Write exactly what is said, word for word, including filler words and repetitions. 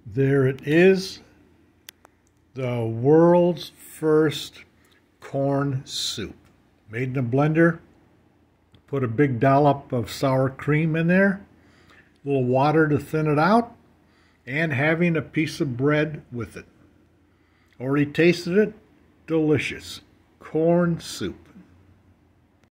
There it is, the world's first corn soup. Made in a blender, put a big dollop of sour cream in there, a little water to thin it out, and having a piece of bread with it. Already tasted it, delicious. Corn soup.